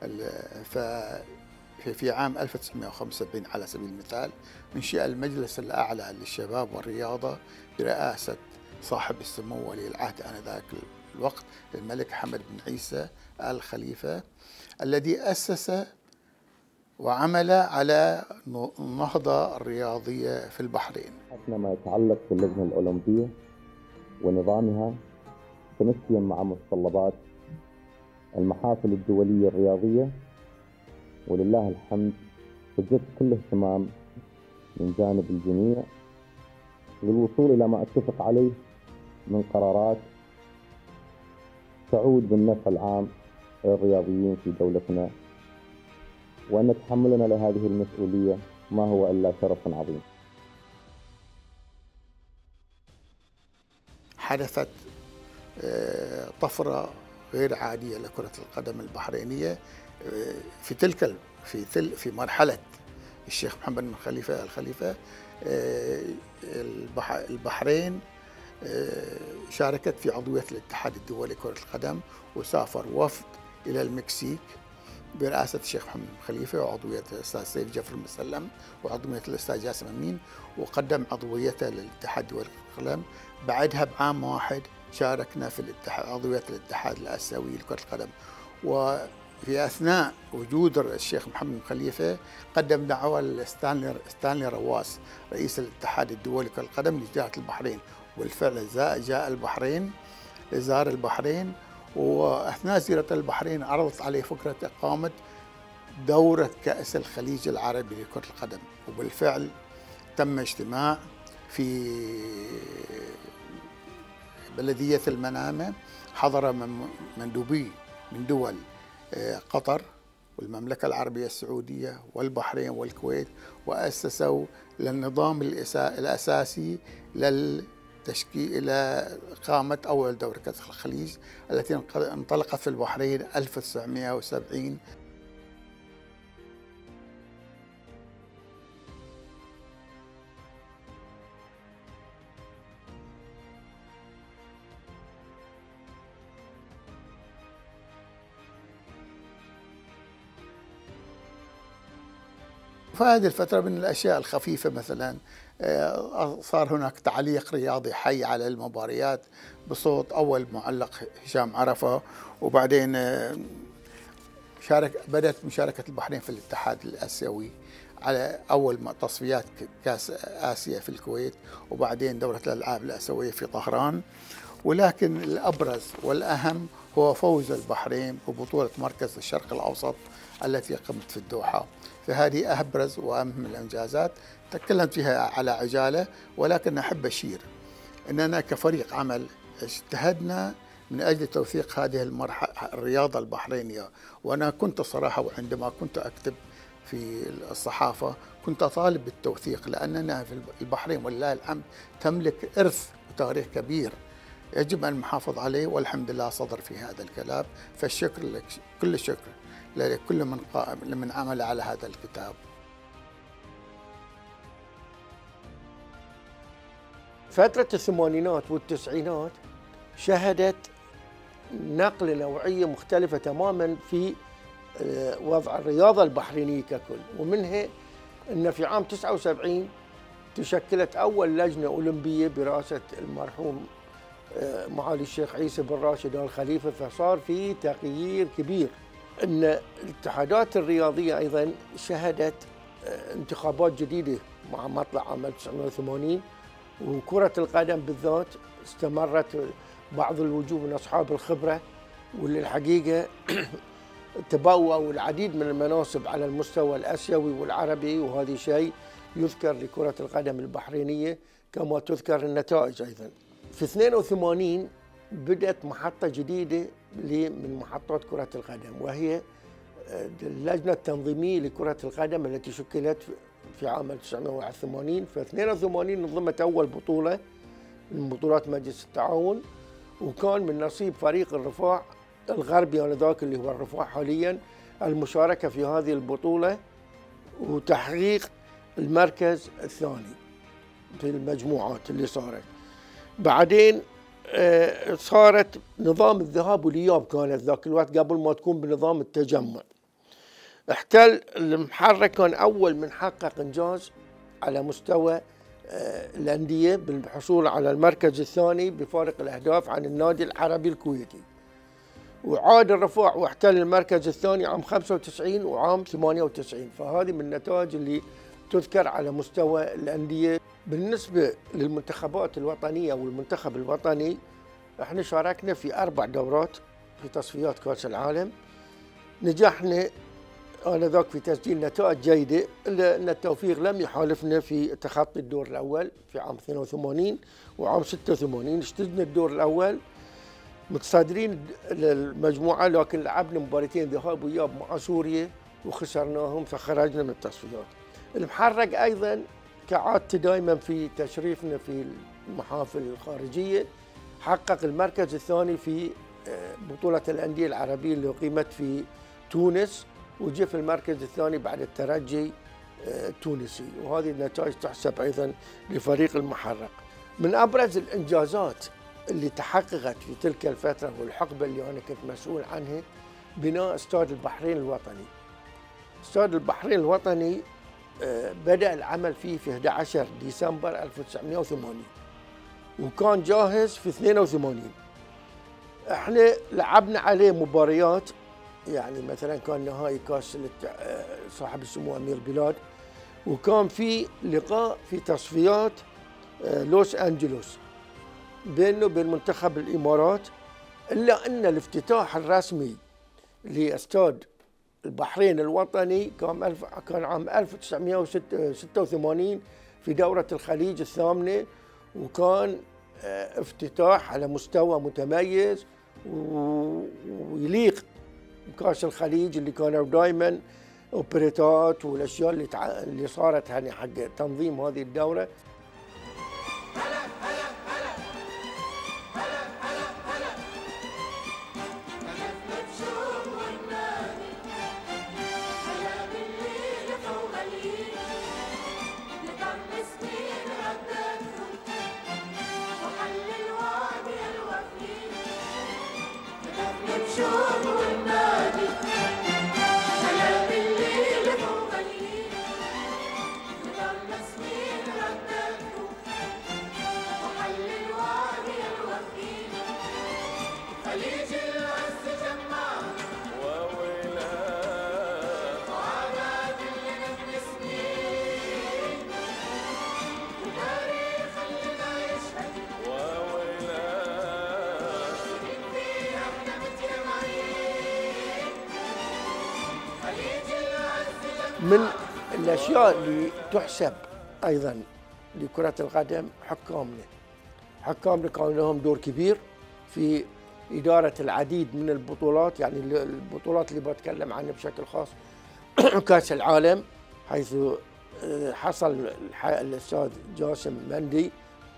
ففي عام ألف وتسعمئة وخمسة وسبعين على سبيل المثال انشئ المجلس الأعلى للشباب والرياضة برئاسة صاحب السمو ولي العهد آنذاك الوقت الملك حمد بن عيسى آل خليفة، الذي أسس وعمل على النهضة الرياضية في البحرين. ما يتعلق باللجنة الأولمبية ونظامها تمشيا مع متطلبات المحافل الدولية الرياضية، ولله الحمد وجدت كل اهتمام من جانب الجميع للوصول إلى ما اتفق عليه من قرارات تعود بالنفع العام للرياضيين في دولتنا، وأن تحملنا لهذه المسؤولية ما هو إلا شرف عظيم. حدثت طفرة غير عادية لكرة القدم البحرينية في تلك في تل في مرحلة الشيخ محمد بن خليفة الخليفة. البحرين شاركت في عضوية الاتحاد الدولي لكرة القدم، وسافر وفد إلى المكسيك برئاسة الشيخ محمد بن خليفة وعضوية الأستاذ سيف جعفر المسلم وعضوية الأستاذ جاسم أمين، وقدم عضويته للاتحاد الدولي لكرة القدم. بعدها بعام واحد شاركنا في الاتحاد عضوية الاتحاد الآسيوي لكرة القدم. وفي أثناء وجود الشيخ محمد بن خليفة قدم دعوة لستانلي ستانلي رواس رئيس الاتحاد الدولي لكرة القدم لزيارة البحرين، والفعل جاء البحرين زار البحرين، وأثناء زيارة البحرين عرضت عليه فكرة إقامة دورة كأس الخليج العربي لكرة القدم. وبالفعل تم اجتماع في بلدية المنامة، حضر مندوبي من دول قطر والمملكة العربية السعودية والبحرين والكويت، وأسسوا للنظام الأساسي للتشكيل إلى إقامة أول دورة كأس الخليج التي انطلقت في البحرين ألف وتسعمائة وسبعين. فهذه الفترة من الأشياء الخفيفة مثلا صار هناك تعليق رياضي حي على المباريات بصوت أول معلق هشام عرفة، وبعدين شارك بدأت مشاركة البحرين في الاتحاد الآسيوي على أول تصفيات كأس آسيا في الكويت، وبعدين دورة الألعاب الآسيوية في طهران. ولكن الأبرز والأهم هو فوز البحرين ببطولة مركز الشرق الأوسط التي قمت في الدوحة. فهذه أبرز وأهم الإنجازات تكلمت فيها على عجالة، ولكن أحب أشير أننا كفريق عمل اجتهدنا من أجل توثيق هذه المرحلة الرياضة البحرينية. وأنا كنت صراحة وعندما كنت أكتب في الصحافة كنت أطالب بالتوثيق، لأننا في البحرين ولله الحمد تملك إرث وتاريخ كبير يجب أن نحافظ عليه، والحمد لله صدر في هذا الكلام. فالشكر لك، كل الشكر لكل من قائم من عمل على هذا الكتاب. فترة الثمانينات والتسعينات شهدت نقلة نوعية مختلفة تماما في وضع الرياضة البحرينية ككل، ومنها أن في عام تسعة وسبعين تشكلت أول لجنة أولمبية برئاسة المرحوم معالي الشيخ عيسى بن راشد آل خليفة. فصار في تغيير كبير. أن الاتحادات الرياضية أيضا شهدت انتخابات جديدة مع مطلع عام ألف وتسعمائة وثمانين، وكرة القدم بالذات استمرت بعض الوجوه من أصحاب الخبرة واللي الحقيقة تبوأوا العديد من المناصب على المستوى الآسيوي والعربي، وهذا شيء يذكر لكرة القدم البحرينية كما تذكر النتائج أيضا. في اثنين وثمانين بدأت محطة جديدة من محطات كرة القدم، وهي اللجنة التنظيمية لكرة القدم التي شكلت في عام ألف وتسعمائة وواحد وثمانين. في اثنين وثمانين نظمت أول بطولة من بطولات مجلس التعاون، وكان من نصيب فريق الرفاع الغربي آنذاك اللي هو الرفاع حاليا المشاركة في هذه البطولة وتحقيق المركز الثاني في المجموعات اللي صارت. بعدين صارت نظام الذهاب والإياب، كانت ذاك الوقت قبل ما تكون بنظام التجمع. احتل المحرك كان أول من حقق إنجاز على مستوى الأندية بالحصول على المركز الثاني بفارق الأهداف عن النادي العربي الكويتي. وعاد الرفاع واحتل المركز الثاني عام خمسة وتسعين وعام ثمانية وتسعين. فهذه من النتائج اللي تذكر على مستوى الأندية. بالنسبة للمنتخبات الوطنية والمنتخب الوطني، احنا شاركنا في أربع دورات في تصفيات كأس العالم. نجحنا آنذاك في تسجيل نتائج جيدة، إلا أن التوفيق لم يحالفنا في تخطي الدور الأول في عام اثنين وثمانين وعام ستة وثمانين. اشتدنا الدور الأول متصدرين المجموعة، لكن لعبنا مباراتين ذهاب وإياب مع سوريا وخسرناهم فخرجنا من التصفيات. المحرق أيضا كعادته دائما في تشريفنا في المحافل الخارجية حقق المركز الثاني في بطولة الأندية العربية اللي أقيمت في تونس، وجاء في المركز الثاني بعد الترجي التونسي، وهذه النتائج تحسب أيضا لفريق المحرق. من أبرز الإنجازات اللي تحققت في تلك الفترة والحقبة اللي أنا كنت مسؤول عنها بناء استاد البحرين الوطني. استاد البحرين الوطني بدأ العمل فيه في أحد عشر ديسمبر ألف وتسعمئة وثمانين وكان جاهز في اثنين وثمانين. احنا لعبنا عليه مباريات، يعني مثلا كان نهائي كاس صاحب السمو امير بلاد، وكان في لقاء في تصفيات لوس انجلوس بينه وبين منتخب الامارات، الا ان الافتتاح الرسمي لاستاد البحرين الوطني كان كان عام ألف وتسعمئة وستة وثمانين في دورة الخليج الثامنة، وكان افتتاح على مستوى متميز ويليق بكاس الخليج اللي كانوا دائما اوبريتات والاشياء اللي تع... اللي صارت يعني حق تنظيم هذه الدوره. من الاشياء اللي تحسب ايضا لكرة القدم حكامنا. حكامنا كان لهم دور كبير في إدارة العديد من البطولات، يعني البطولات اللي بتكلم عنها بشكل خاص كأس العالم، حيث حصل الأستاذ جاسم مندي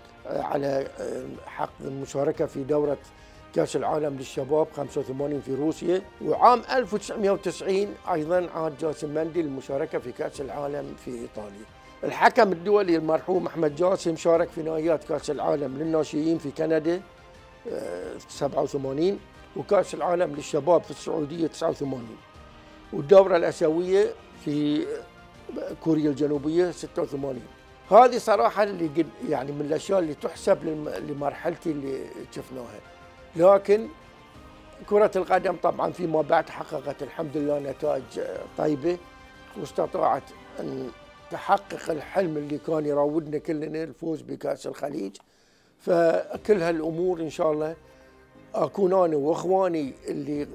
على حق المشاركة في دورة كأس العالم للشباب خمسة وثمانين في روسيا، وعام ألف وتسعمئة وتسعين أيضا عاد جاسم مندي للمشاركة في كأس العالم في إيطاليا. الحكم الدولي المرحوم أحمد جاسم شارك في نهائيات كأس العالم للناشئين في كندا سبعة وثمانين، وكأس العالم للشباب في السعودية تسعة وثمانين، والدورة الآسيوية في كوريا الجنوبية ستة وثمانين. هذه صراحة اللي قد يعني من الأشياء اللي تحسب لمرحلتي اللي شفناها. لكن كرة القدم طبعا فيما بعد حققت الحمد لله نتائج طيبة، واستطاعت أن تحقق الحلم اللي كان يراودنا كلنا، الفوز بكأس الخليج. فكل هالأمور إن شاء الله أكون أنا وإخواني اللي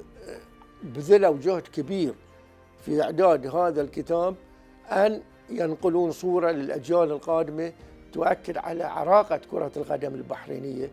بذلوا جهد كبير في إعداد هذا الكتاب أن ينقلون صورة للأجيال القادمة تؤكد على عراقة كرة القدم البحرينية.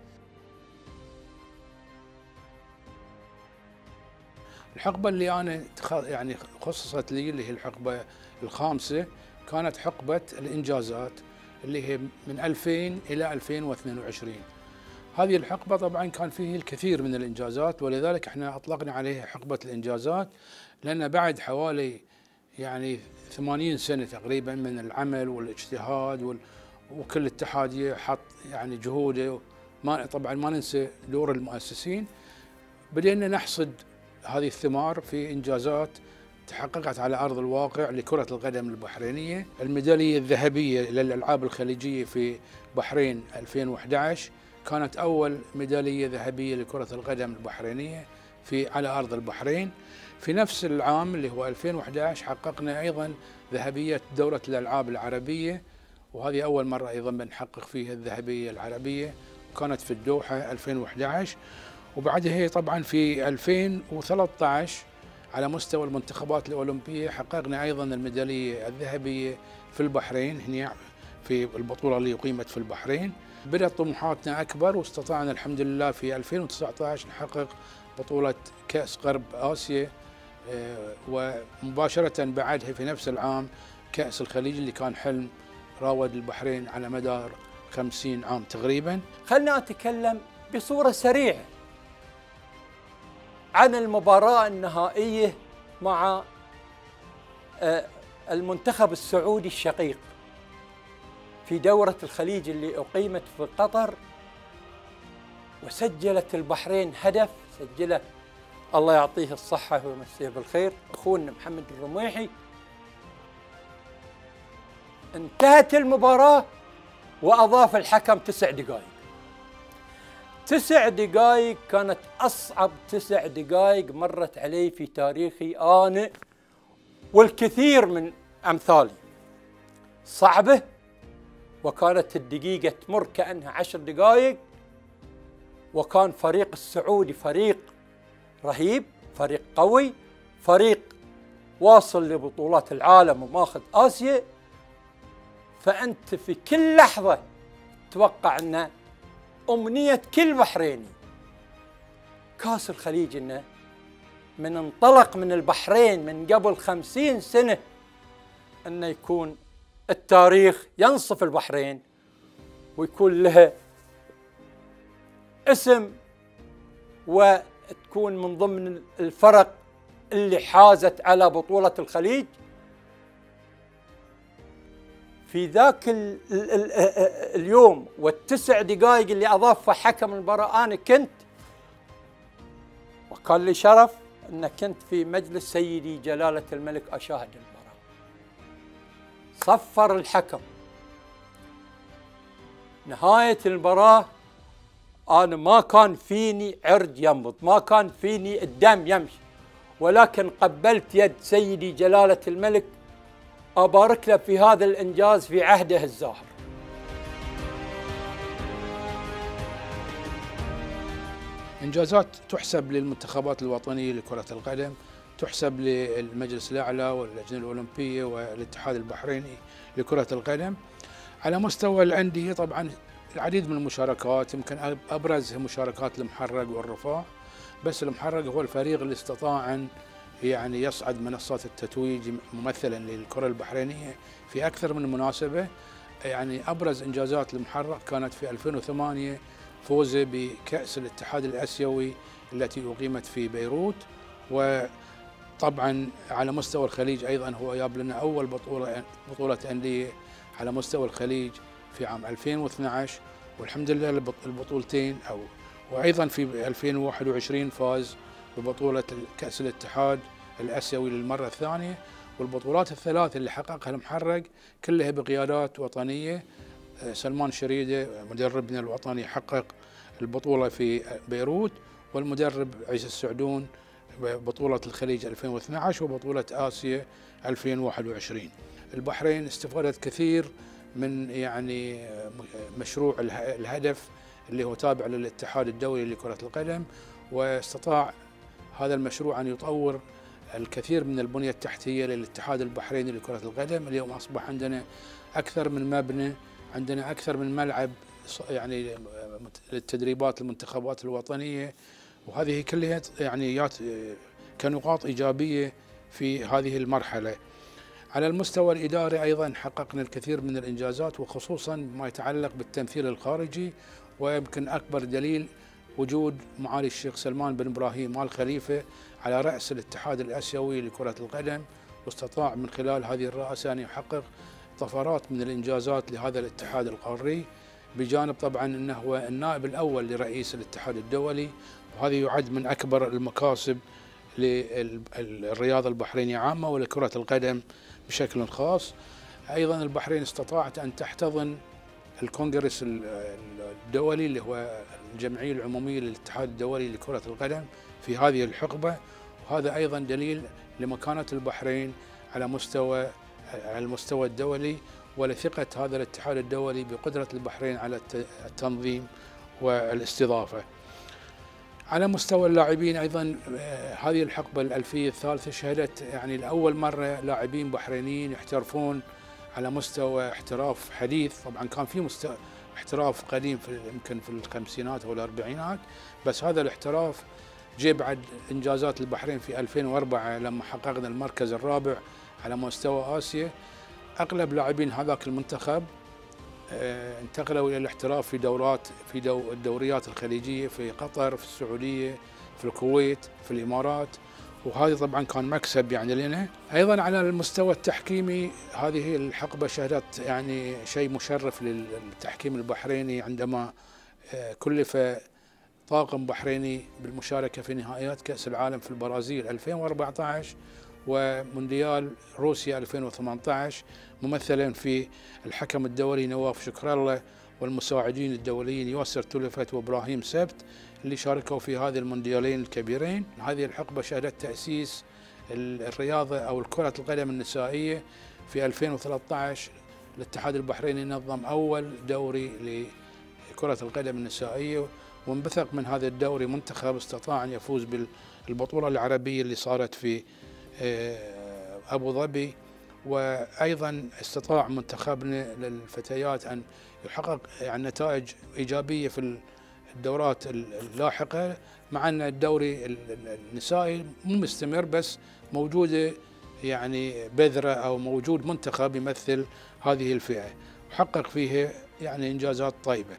الحقبة اللي أنا يعني خصصت لي اللي هي الحقبة الخامسة كانت حقبة الإنجازات اللي هي من ألفين إلى ألفين واثنين وعشرين. هذه الحقبة طبعا كان فيه الكثير من الإنجازات، ولذلك احنا أطلقنا عليها حقبة الإنجازات، لأن بعد حوالي يعني ثمانين سنة تقريبا من العمل والاجتهاد وال وكل اتحادية حط يعني جهوده، ما طبعا ما ننسى دور المؤسسين، بدينا نحصد هذه الثمار في إنجازات تحققت على أرض الواقع لكرة القدم البحرينية. الميدالية الذهبية للألعاب الخليجية في بحرين ألفين وأحد عشر كانت أول ميدالية ذهبية لكرة القدم البحرينية في على أرض البحرين. في نفس العام اللي هو ألفين وأحد عشر حققنا أيضا ذهبية دورة الألعاب العربية، وهذه أول مرة أيضا بنحقق فيها الذهبية العربية، كانت في الدوحة ألفين وأحد عشر. وبعدها طبعا في ألفين وثلاثة عشر على مستوى المنتخبات الأولمبية حققنا أيضا الميدالية الذهبية في البحرين، هنا في البطولة اللي أقيمت في البحرين. بدأت طموحاتنا أكبر واستطعنا الحمد لله في ألفين وتسعة عشر نحقق بطولة كأس غرب آسيا، ومباشرة بعدها في نفس العام كأس الخليج اللي كان حلم راود البحرين على مدار خمسين عام تقريبا. خلنا أتكلم بصورة سريعة عن المباراة النهائية مع المنتخب السعودي الشقيق في دورة الخليج اللي أقيمت في قطر، وسجلت البحرين هدف سجله الله يعطيه الصحة ويمسيه بالخير أخونا محمد الرميحي. انتهت المباراة وأضاف الحكم تسع دقائق. تسع دقائق كانت أصعب تسع دقائق مرت علي في تاريخي أنا والكثير من أمثالي. صعبة، وكانت الدقيقة تمر كأنها عشر دقائق، وكان فريق السعودي فريق رهيب، فريق قوي، فريق واصل لبطولات العالم وماخذ آسيا. فأنت في كل لحظة تتوقع أن أمنية كل بحريني كاس الخليج أنه من انطلق من البحرين من قبل خمسين سنة أنه يكون التاريخ ينصف البحرين ويكون لها اسم وتكون من ضمن الفرق اللي حازت على بطولة الخليج. في ذاك ال ال ال اليوم والتسع دقائق اللي أضافها حكم المباراة أنا كنت، وكان لي شرف أن كنت في مجلس سيدي جلالة الملك أشاهد المباراة. صفر الحكم نهاية المباراة، أنا ما كان فيني عرج ينبض، ما كان فيني الدم يمشي، ولكن قبلت يد سيدي جلالة الملك أبارك له في هذا الإنجاز في عهده الزاهر. إنجازات تحسب للمنتخبات الوطنية لكرة القدم، تحسب للمجلس الأعلى واللجنة الأولمبية والاتحاد البحريني لكرة القدم. على مستوى الأندية طبعا العديد من المشاركات، يمكن أبرز مشاركات المحرق والرفاع، بس المحرق هو الفريق اللي استطاع أن يعني يصعد منصات التتويج ممثلا للكرة البحرينية في أكثر من مناسبة. يعني أبرز إنجازات المحرق كانت في ألفين وثمانية فوزه بكأس الاتحاد الآسيوي التي أقيمت في بيروت، وطبعا على مستوى الخليج أيضا هو جاب لنا أول بطولة بطولة أندية على مستوى الخليج في عام ألفين واثني عشر، والحمد لله البطولتين أو وأيضا في ألفين وواحد وعشرين فاز ببطولة كأس الاتحاد الآسيوي للمرة الثانية. والبطولات الثلاث اللي حققها المحرق كلها بقيادات وطنية. سلمان شريدة مدربنا الوطني حقق البطولة في بيروت، والمدرب عيسى السعدون بطولة الخليج ألفين واثني عشر وبطولة آسيا ألفين وواحد وعشرين. البحرين استفادت كثير من يعني مشروع الهدف اللي هو تابع للاتحاد الدولي لكرة القدم، واستطاع هذا المشروع أن يطور الكثير من البنية التحتية للاتحاد البحريني لكرة القدم. اليوم أصبح عندنا أكثر من مبنى، عندنا أكثر من ملعب يعني للتدريبات المنتخبات الوطنية، وهذه كلها يعني كنقاط إيجابية في هذه المرحلة. على المستوى الإداري أيضا حققنا الكثير من الإنجازات، وخصوصا ما يتعلق بالتمثيل الخارجي، ويمكن أكبر دليل وجود معالي الشيخ سلمان بن إبراهيم آل خليفة على رأس الاتحاد الآسيوي لكرة القدم، واستطاع من خلال هذه الرئاسة أن يحقق طفرات من الإنجازات لهذا الاتحاد القاري، بجانب طبعا أنه هو النائب الأول لرئيس الاتحاد الدولي، وهذا يعد من أكبر المكاسب للرياضة البحرينية عامة ولكرة القدم بشكل خاص. أيضا البحرين استطاعت أن تحتضن الكونغرس الدولي اللي هو الجمعية العمومية للاتحاد الدولي لكرة القدم في هذه الحقبة، وهذا أيضا دليل لمكانة البحرين على مستوى على المستوى الدولي ولثقة هذا الاتحاد الدولي بقدرة البحرين على التنظيم والاستضافة. على مستوى اللاعبين أيضا هذه الحقبة الألفية الثالثة شهدت يعني لأول مرة لاعبين بحرينيين يحترفون على مستوى احتراف حديث. طبعا كان في مستوى احتراف قديم في يمكن في الخمسينات أو الأربعينات، بس هذا الاحتراف جاء بعد إنجازات البحرين في ألفين وأربعة لما حققنا المركز الرابع على مستوى آسيا. أغلب لاعبين هذاك المنتخب اه انتقلوا إلى الاحتراف في دورات في دو الدوريات الخليجية في قطر، في السعودية، في الكويت، في الإمارات، وهذه طبعا كان مكسب يعني لنا. أيضا على المستوى التحكيمي هذه الحقبة شهدت يعني شيء مشرف للتحكيم البحريني عندما اه كلف طاقم بحريني بالمشاركة في نهائيات كأس العالم في البرازيل ألفين وأربعة عشر ومونديال روسيا ألفين وثمانية عشر، ممثلا في الحكم الدولي نواف شكر الله والمساعدين الدوليين ياسر تلفت وابراهيم سبت اللي شاركوا في هذه المونديالين الكبيرين. هذه الحقبة شهدت تأسيس الرياضة أو كرة القدم النسائية في ألفين وثلاثة عشر. الاتحاد البحريني نظم أول دوري لكرة القدم النسائية، وانبثق من هذا الدوري منتخب استطاع أن يفوز بالبطولة العربية اللي صارت في أبو ظبي، وأيضا استطاع منتخبنا للفتيات أن يحقق يعني نتائج إيجابية في الدورات اللاحقة، مع أن الدوري النسائي مو مستمر بس موجودة يعني بذرة أو موجود منتخب يمثل هذه الفئة وحقق فيها يعني إنجازات طيبة.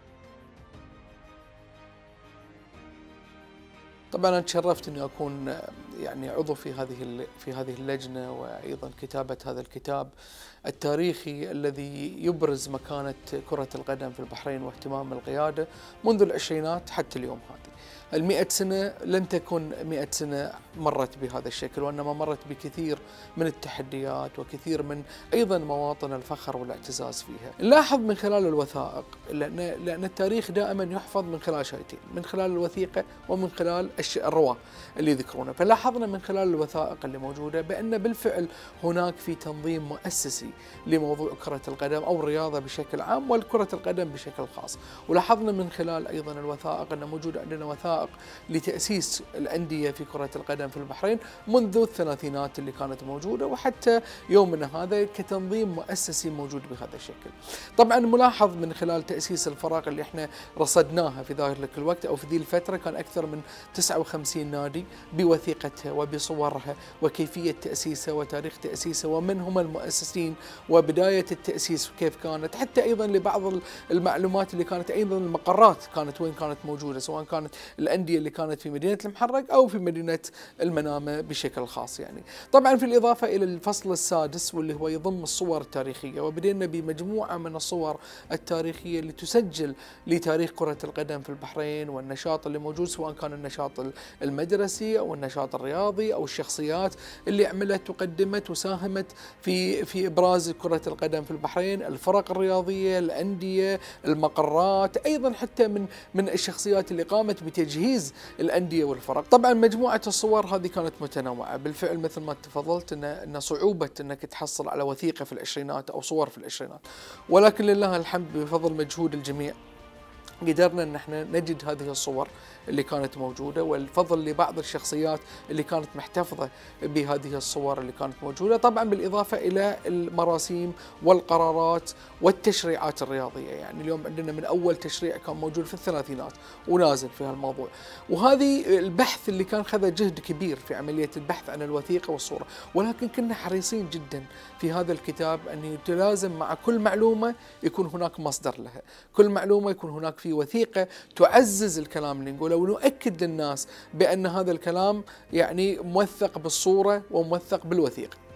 طبعا أنا تشرفت اني اكون يعني عضو في هذه في هذه اللجنه، وايضا كتابه هذا الكتاب التاريخي الذي يبرز مكانه كره القدم في البحرين واهتمام القياده منذ العشرينات حتى اليوم. هذه المئة سنة لن تكن مئة سنة مرت بهذا الشكل، وإنما مرت بكثير من التحديات وكثير من أيضا مواطن الفخر والاعتزاز فيها. نلاحظ من خلال الوثائق، لأن, لأن التاريخ دائما يحفظ من خلال شيئين، من خلال الوثيقة ومن خلال الرواة اللي يذكرونه. فلاحظنا من خلال الوثائق اللي موجودة بأن بالفعل هناك في تنظيم مؤسسي لموضوع كرة القدم أو الرياضة بشكل عام والكرة القدم بشكل خاص. ولاحظنا من خلال أيضا الوثائق أن موجود عندنا وثائق لتأسيس الأندية في كرة القدم في البحرين منذ الثلاثينات اللي كانت موجودة وحتى يومنا هذا كتنظيم مؤسسي موجود بهذا الشكل. طبعا ملاحظ من خلال تأسيس الفرق اللي احنا رصدناها في ذلك الوقت أو في ذي الفترة كان أكثر من تسعة وخمسين نادي بوثيقتها وبصورها وكيفية تأسيسها وتاريخ تأسيسها ومن هم المؤسسين وبداية التأسيس وكيف كانت، حتى أيضا لبعض المعلومات اللي كانت أيضا المقرات كانت وين كانت موجودة، سواء كانت الأندية اللي كانت في مدينة المحرق أو في مدينة المنامة بشكل خاص. يعني طبعا في الإضافة إلى الفصل السادس واللي هو يضم الصور التاريخية، وبدينا بمجموعة من الصور التاريخية اللي تسجل لتاريخ كرة القدم في البحرين والنشاط اللي موجود، سواء كان النشاط المدرسي أو النشاط الرياضي أو الشخصيات اللي عملت وقدمت وساهمت في في إبراز كرة القدم في البحرين، الفرق الرياضية، الأندية، المقرات، أيضا حتى من من الشخصيات اللي قامت بتجهيز الأندية والفرق. طبعا مجموعة الصور هذه كانت متنوعة بالفعل، مثل ما تفضلت ان ان صعوبة انك تحصل على وثيقة في العشرينات او صور في العشرينات، ولكن لله الحمد بفضل مجهود الجميع قدرنا ان احنا نجد هذه الصور اللي كانت موجودة، والفضل لبعض الشخصيات اللي كانت محتفظة بهذه الصور اللي كانت موجودة، طبعا بالإضافة إلى المراسيم والقرارات والتشريعات الرياضية. يعني اليوم عندنا من أول تشريع كان موجود في الثلاثينات ونازل في هالموضوع، وهذه البحث اللي كان خذ جهد كبير في عملية البحث عن الوثيقة والصورة، ولكن كنا حريصين جدا في هذا الكتاب أن يتلازم مع كل معلومة يكون هناك مصدر لها، كل معلومة يكون هناك في وثيقة تعزز الكلام اللي نقوله ونؤكد للناس بأن هذا الكلام يعني موثق بالصورة وموثق بالوثيقة.